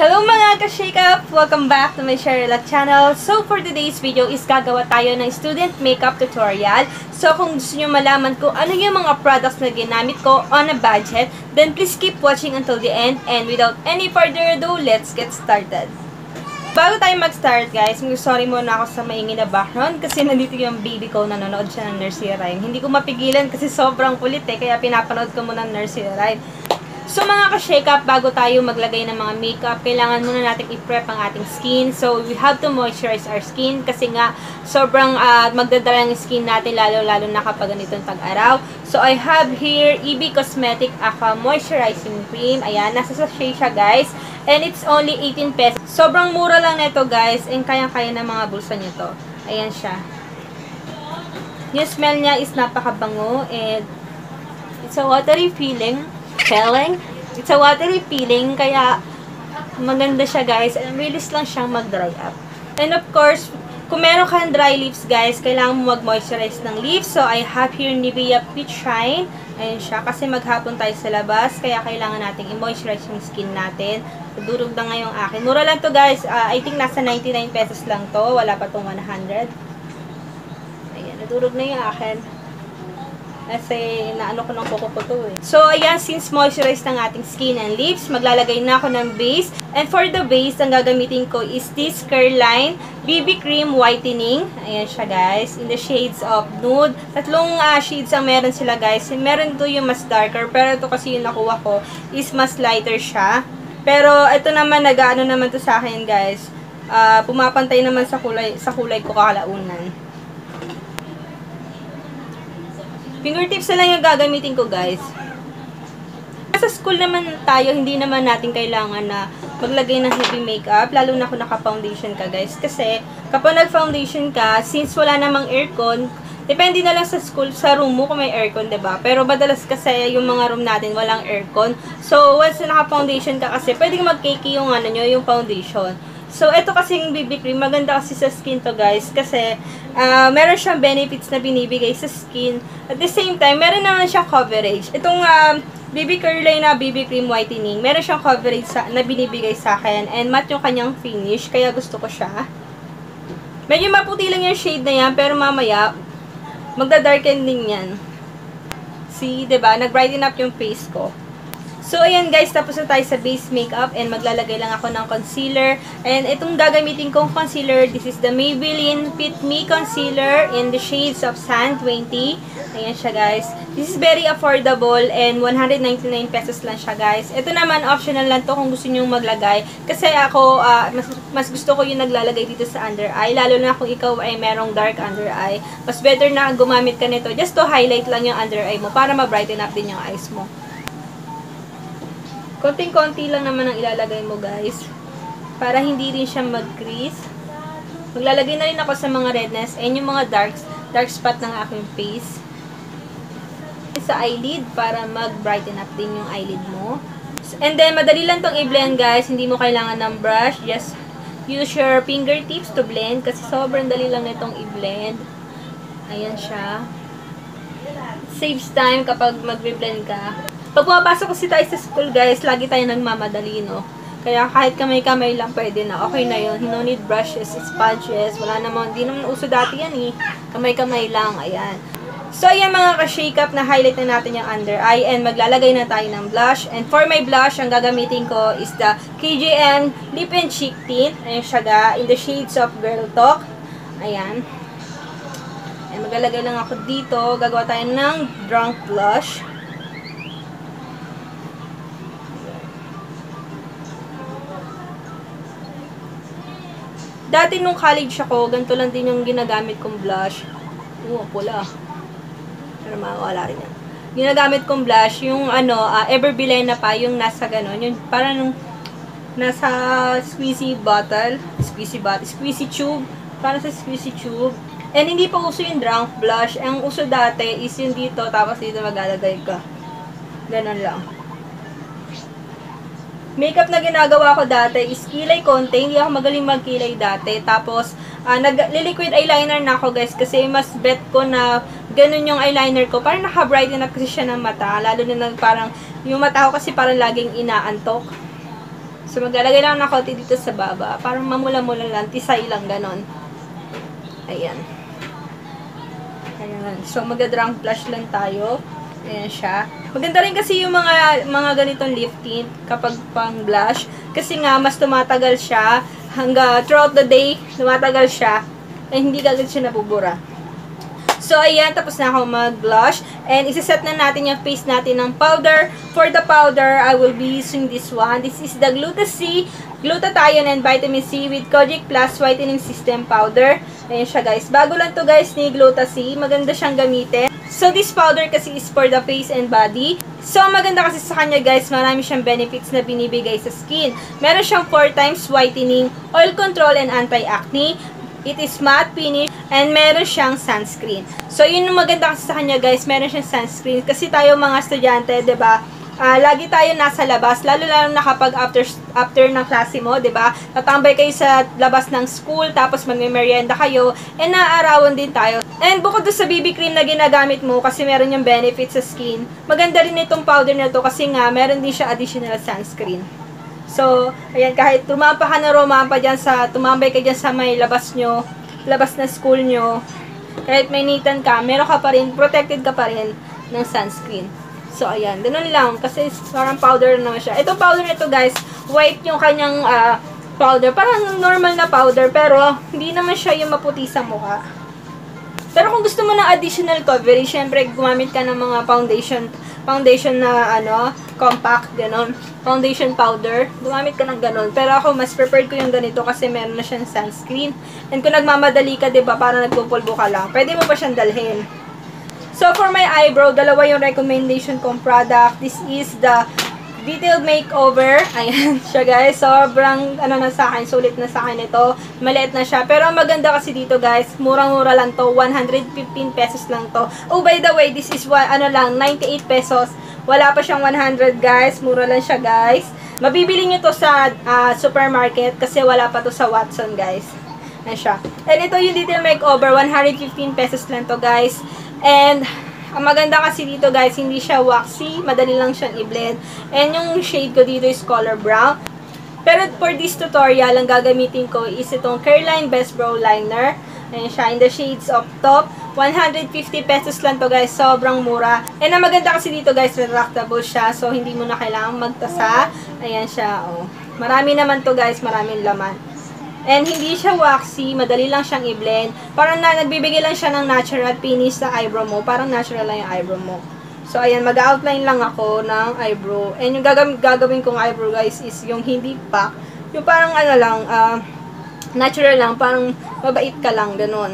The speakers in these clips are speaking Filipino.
Hello mga ka-shake up! Welcome back to my Sherilla channel. So for today's video is gagawa tayo ng student makeup tutorial. So kung gusto nyo malaman ko ano yung mga products na ginamit ko on a budget, then please keep watching until the end. And without any further ado, let's get started. Bago tayo mag-start guys, sorry muna ako sa maingay na background kasi nandito yung baby ko, nanonood siya ng nursery rhyme. Hindi ko mapigilan kasi sobrang kulit kaya pinapanood ko muna ng nursery rhyme. So mga ka-shake up, bago tayo maglagay ng mga makeup, kailangan muna natin i-prep ang ating skin. So we have to moisturize our skin kasi nga sobrang magdadala ng skin natin lalo na kapag ganitong tag-araw. So I have here EB Cosmetic Aqua Moisturizing Cream. Ayan, nasa sachet siya guys. And it's only 18 pesos. Sobrang mura lang nito guys. And kayang-kaya ng mga bulsa nyo to. Ayan siya. Yung smell niya is napakabango. And it's a watery feeling. It's a watery feeling, kaya maganda siya guys. And bilis lang siyang mag-dry up. And of course, kung meron kang dry lips guys, kailangan mo mag-moisturize ng lips. So I have here Nivea Peach Shine. Ayan siya, kasi maghapon tayo sa labas, kaya kailangan natin i-moisturize yung skin natin. Durog na nga yung akin. Mura lang to guys. I think nasa 99 pesos lang to. Wala pa tong 100. Ayan, nadurog na yung akin. Kasi naano ko ng kuko ko to eh. So, ayan, since moisturize ng ating skin and lips, maglalagay na ako ng base. And for the base, ang gagamitin ko is this Careline BB Cream Whitening. Ayan siya guys, in the shades of nude. Tatlong shades ang meron sila guys. Meron to yung mas darker, pero ito kasi yung nakuha ko is mas lighter siya. Pero ito naman, nag-ano naman to sa akin guys. Pumapantay naman sa kulay ko kalaunan. Fingertips na lang yung gagamitin ko, guys. Sa school naman tayo, hindi naman natin kailangan na maglagay ng heavy makeup, lalo na kung naka-foundation ka, guys. Kasi, kapag nag-foundation ka, since wala namang aircon, depende na lang sa school, sa room mo kung may aircon, diba? Pero madalas kasi yung mga room natin walang aircon. So, once na naka-foundation ka kasi, pwedeng mag-cakey yung yung foundation. So, ito kasing BB cream, maganda kasi sa skin to guys, kasi meron siyang benefits na binibigay sa skin. At the same time, meron naman siyang coverage. Itong BB Careline na BB cream whitening, meron siyang coverage na binibigay sa akin, and matte yung kanyang finish, kaya gusto ko siya. Medyo maputi lang yung shade na yan, pero mamaya, magda-darken din yan. See, diba? Nag-brighten up yung face ko. So, ayan guys, tapos na tayo sa base makeup and maglalagay lang ako ng concealer. And itong gagamitin kong concealer, this is the Maybelline Fit Me Concealer in the shades of Sand 20. Ayan siya guys. This is very affordable and 199 pesos lang siya guys. Ito naman, optional lang to kung gusto nyo maglagay. Kasi ako, mas gusto ko yung naglalagay dito sa under eye. Lalo na kung ikaw ay merong dark under eye. Mas better na gumamit ka nito just to highlight lang yung under eye mo para ma-brighten up din yung eyes mo. Konting-konti lang naman ang ilalagay mo guys. Para hindi rin siya mag-crease. Maglalagay na rin ako sa mga redness and yung mga dark spot ng aking face. Sa eyelid para mag-brighten up din yung eyelid mo. And then, madali lang tong i-blend guys. Hindi mo kailangan ng brush. Just use your fingertips to blend kasi sobrang dali lang nitong i-blend. Ayan siya. Saves time kapag mag-blend ka. Pag pumapasok kasi tayo sa school guys, lagi tayo nagmamadali, no? Kaya kahit kamay-kamay lang pwede na, okay na yun. No need brushes, sponges, wala naman, hindi naman uso dati yan eh. Kamay-kamay lang, ayan. So ayan mga ka-shake up, na highlight na natin yung under eye and maglalagay na tayo ng blush. And for my blush, ang gagamitin ko is the KJN Lip and Cheek Tint. Ayan siya in the shades of Girl Talk. Ayan. And maglalagay lang ako dito, gagawa tayo ng Drunk Blush. Dati nung college ako, ganito lang din yung ginagamit kong blush. Pula. Pero mawala rin yan. Ginagamit kong blush, yung Everbilena na pa, yung nasa ganon. Yung parang nung nasa squeezy tube. Parang sa squeezy tube. And hindi pa uso yung drunk blush. Ang uso dati is yung dito, tapos dito maglalagay ka. Ganon lang. Makeup na ginagawa ko dati is kilay konti. Hindi ako magaling magkilay dati. Tapos, nag-liquid eyeliner na ako guys. Kasi mas bet ko na ganun yung eyeliner ko. Parang naka-brighten up kasi siya ng mata. Lalo na parang, yung mata ko kasi parang laging inaantok. So, maglalagay lang ng konti dito sa baba. Parang mamula-mula lang, tisay lang, ganon. Ayan. Ayan. So, magda-drunk blush lang tayo. Ayan siya. Maganda rin kasi yung mga ganitong lip tint kapag pang blush. Kasi nga, mas tumatagal siya. Hanggang throughout the day, tumatagal siya. Eh, hindi agad siya nabubura. So, ayan, tapos na ako mag-blush. And, isa-set na natin yung face natin ng powder. For the powder, I will be using this one. This is the Glutathione and Vitamin C with Kojic Plus Whitening System Powder. Ayan siya, guys. Bago lang to guys, ni Gluta-C. Maganda siyang gamitin. So, this powder kasi is for the face and body. So, maganda kasi sa kanya, guys, marami siyang benefits na binibigay sa skin. Meron siyang 4 times whitening, oil control, and anti-acne. It is matte finish, and meron siyang sunscreen. So, yun yung maganda kasi sa kanya, guys, meron siyang sunscreen. Kasi tayo mga estudyante, 'di ba? Lagi tayo nasa labas, lalo na kapag after ng klase mo, 'di ba? Tatambay kayo sa labas ng school, tapos magme-merienda kayo, and naaarawan din tayo. And bukod doon sa BB cream na ginagamit mo, kasi meron yung benefits sa skin, maganda rin itong powder na to kasi nga, meron din siya additional sunscreen. So, ayan, kahit tumambay ka dyan sa may labas na school nyo, kahit may nitan ka, meron ka pa rin, protected ka pa rin ng sunscreen. So, ayan, ganun lang, kasi parang powder naman siya. Itong powder na ito, guys, white yung kanyang powder, parang normal na powder, pero hindi naman siya yung maputi sa mukha. Pero kung gusto mo ng additional coverage, syempre, gumamit ka ng mga foundation na, compact, ganon. Foundation powder. Gumamit ka ng ganon. Pero ako, mas preferred ko yung ganito kasi meron na siyang sunscreen. And kung nagmamadali ka, diba, para nagpupulbo ka lang, pwede mo pa siyang dalhin. So, for my eyebrow, dalawa yung recommendation kong product. This is the Detailed Makeover. Ayan siya, guys. Sobrang, na sa akin, sulit na sa akin ito. Maliit na siya. Pero ang maganda kasi dito, guys, murang-mura lang to. 115 pesos lang to. Oh, by the way, this is, 98 pesos. Wala pa siyang 100, guys. Mura lang siya, guys. Mabibili nyo to sa supermarket kasi wala pa to sa Watson, guys. Ayan siya. And ito yung Detailed Makeover. 115 pesos lang to, guys. And ang maganda kasi dito, guys, hindi siya waxy. Madali lang siyang i-blend. And yung shade ko dito is color brown. Pero for this tutorial, ang gagamitin ko is itong Careline Best Brow Liner. Ayan siya, in the shades of top. 150 pesos lang to, guys. Sobrang mura. And ang maganda kasi dito, guys, retractable siya. So, hindi mo na kailangang magtasa. Ayan siya, oh. Marami naman to, guys. Maraming laman. And hindi siya waxy, madali lang siyang i-blend. Parang nagbibigay lang siya ng natural finish sa eyebrow mo. Parang natural lang yung eyebrow mo. So, ayan, mag-outline lang ako ng eyebrow. And yung gagawin kong eyebrow, guys, is yung hindi pack. Yung parang natural lang, parang mabait ka lang, ganun.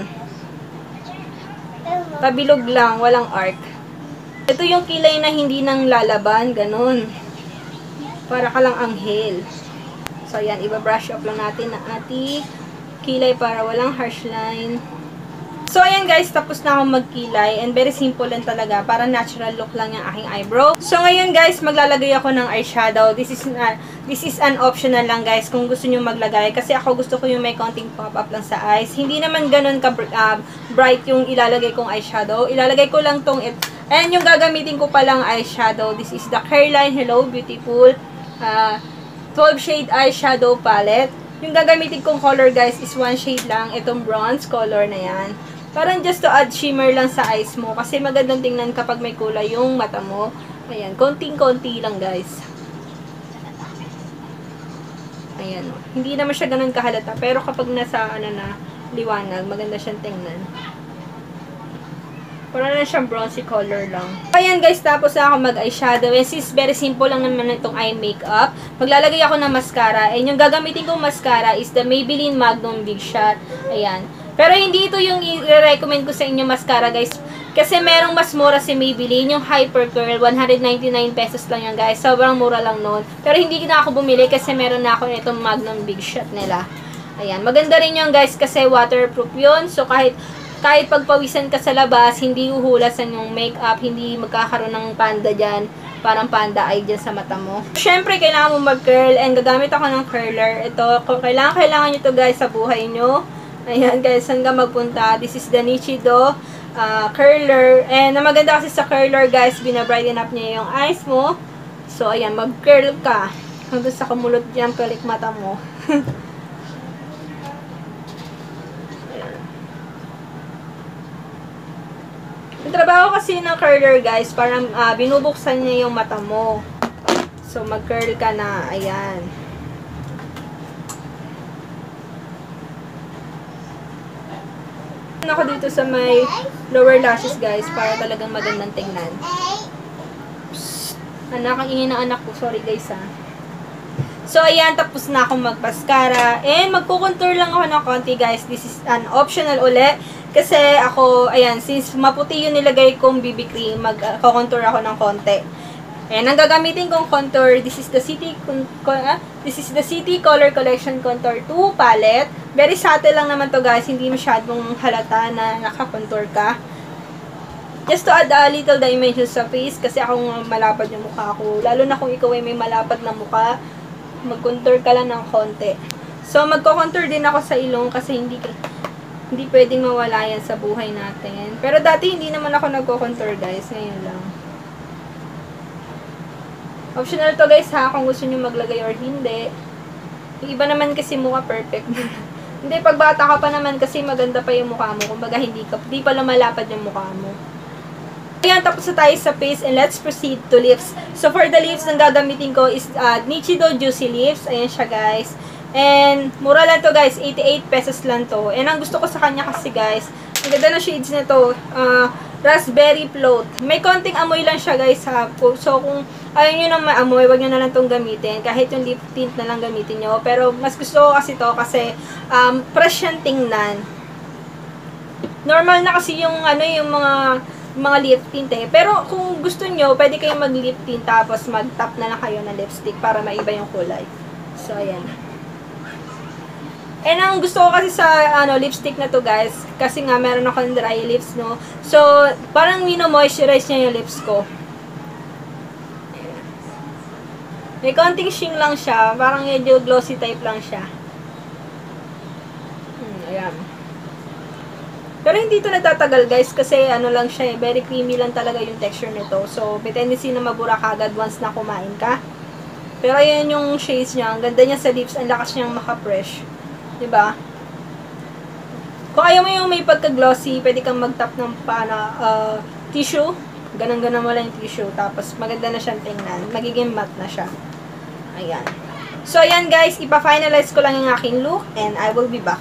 Pabilog lang, walang arc. Ito yung kilay na hindi nang lalaban, ganun. Para ka lang anghel. So, ayan, iba-brush up lang natin ang ating kilay para walang harsh line. So, ayan guys, tapos na akong magkilay. And very simple lang talaga. Para natural look lang yung aking eyebrow. So, ngayon guys, maglalagay ako ng eyeshadow. This is an optional lang guys kung gusto nyo maglagay. Kasi ako gusto ko yung may konting pop-up lang sa eyes. Hindi naman ganun ka bright yung ilalagay kong eyeshadow. Ilalagay ko lang tong and yung gagamitin ko palang eyeshadow. This is the Careline Hello Beautiful 12 shade eyeshadow palette. Yung gagamitin kong color guys is one shade lang. Itong bronze color na yan. Parang just to add shimmer lang sa eyes mo. Kasi magandang tingnan kapag may kulay yung mata mo. Ayan, konting-konti lang guys. Ayan. Hindi naman siya ganun kahalata. Pero kapag nasa liwanag, maganda siyang tingnan. Parang na siyang bronzy color lang. Ayan guys, tapos na ako mag-eyeshadow. And since very simple lang naman itong eye makeup, maglalagay ako ng mascara. And yung gagamitin kong mascara is the Maybelline Magnum Big Shot. Ayan. Pero hindi ito yung i-recommend ko sa inyo mascara guys. Kasi merong mas mura si Maybelline. Yung Hyper Curl, 199 pesos lang yan guys. Sobrang mura lang nun. Pero hindi na ako bumili kasi meron na ako itong Magnum Big Shot nila. Ayan. Maganda rin yun guys kasi waterproof yun. So kahit pagpawisan ka sa labas, hindi uhulasan yung makeup, hindi magkakaroon ng panda dyan, parang panda eye dyan sa mata mo. Siyempre, kailangan mo mag-curl, and gagamit ako ng curler. Ito, kailangan nyo to guys sa buhay nyo. Ayan guys, saan ka magpunta? This is the Nichido curler. And ang maganda kasi sa curler guys, binabrighten up niya yung eyes mo. So, ayan, mag-curl ka. Hanggang sa kumulot dyan pelik mata mo. Yung trabaho kasi ng curler guys, parang binubuksan niya yung mata mo. So, mag-curl ka na. Ayan. Ako dito sa may lower lashes guys, para talagang magandang tingnan. Anak, ang ingin ng anak ko. Sorry guys ha. So, ayan, tapos na akong magpaskara. And, magkukontour lang ako ng konti guys. This is an optional uli. Kasi ako, ayan, since maputi yung nilagay kong BB cream, magkukontour ako ng konti. And, ang gagamitin kong contour, this is the City Color Collection Contour 2 palette. Very subtle lang naman to guys, hindi masyadong halata na naka-contour ka. Just to add a little dimension sa face, kasi akong malapad yung mukha ko. Lalo na kung ikaw ay may malapad na mukha, mag-contour ka lang ng konti. So, magko-contour din ako sa ilong kasi hindi pwedeng mawala yan sa buhay natin. Pero dati hindi naman ako nagko-contour guys, ngayon lang. Optional to guys ha, kung gusto nyo maglagay or hindi. Yung iba naman kasi mukha perfect. Hindi, pag bata ka pa naman kasi maganda pa yung mukha mo. Kumbaga hindi pa lumalapad yung mukha mo. Ayan, tapos na tayo sa face and let's proceed to lips. So for the lips, ang gagamitin ko is Nichido Juicy Lips. Ayan siya guys. And mura lang to guys, 88 pesos lang to. And ang gusto ko sa kanya kasi guys, ang ganda ng shades na to. Raspberry Float. May konting amoy lang siya guys ha. So kung ayaw nyo nang maamoy, wag nyo na lang itong gamitin. Kahit yung lip tint na lang gamitin nyo. Pero mas gusto ko kasi to kasi fresh siyang tingnan. Normal na kasi yung yung mga lip tint eh. Pero kung gusto nyo, pwede kayong mag lip tint tapos mag-tap na lang kayo ng lipstick para maiba yung kulay. So ayan. And ang gusto ko kasi sa lipstick na to guys, kasi nga meron akong dry lips no. So parang mino-moisturize niya yung lips ko. May konting shing lang siya. Parang medyo glossy type lang siya. Ayan. Pero hindi ito nagtatagal guys. Kasi lang siya eh. Very creamy lang talaga yung texture nito. So, may tendency na mabura kagad once na kumain ka. Pero ayan yung shades niya. Ang ganda niya sa lips. Ang lakas niyang maka-fresh. Diba? Kung ayaw mo yung may pagka-glossy, pwede kang mag-tap ng tissue. Ganun-ganun mo lang yung tissue. Tapos, maganda na siyang tingnan. Magiging matte na siya. Ayan. So, ayan guys. Ipa-finalize ko lang yung aking look. And I will be back.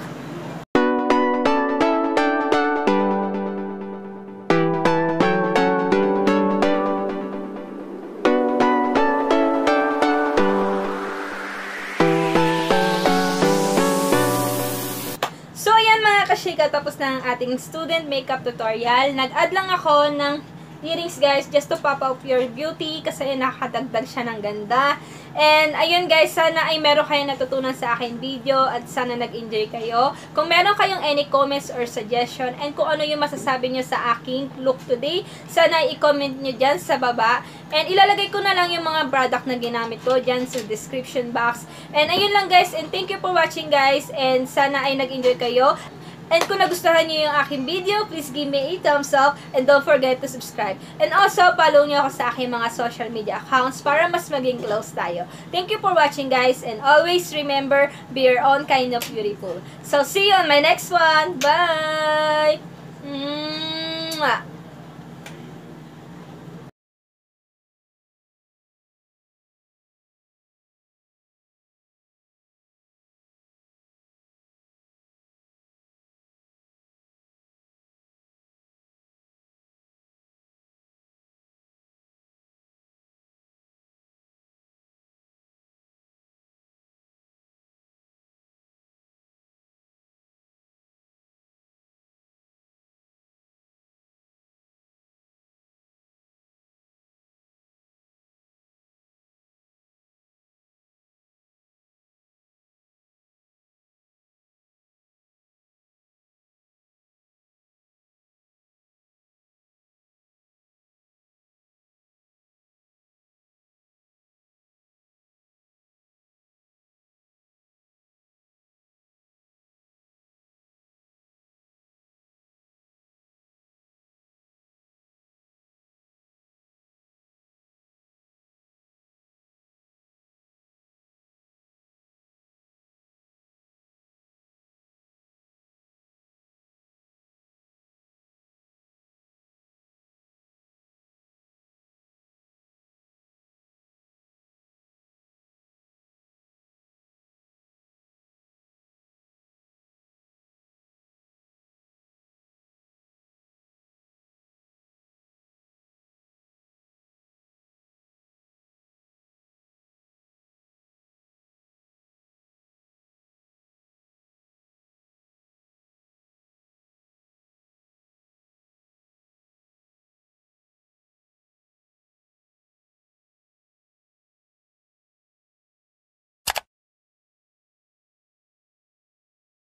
So, ayan mga kashika. Tapos na ang ating student makeup tutorial. Nag-add lang ako ng earrings guys, just to pop up your beauty kasi nakakadagdag siya ng ganda. And ayun guys, sana ay meron kayong natutunan sa aking video at sana nag-enjoy kayo. Kung meron kayong any comments or suggestion and kung ano yung masasabi nyo sa aking look today, sana i-comment nyo dyan sa baba. And ilalagay ko na lang yung mga product na ginamit ko dyan sa description box. And ayun lang guys, and thank you for watching guys, and sana ay nag-enjoy kayo. And kung nagustuhan niyo yung aking video, please give me a thumbs up and don't forget to subscribe. And also, follow niyo ako sa aking mga social media accounts para mas maging close tayo. Thank you for watching guys, and always remember, be your own kind of beautiful. So, see you on my next one. Bye! Mwah!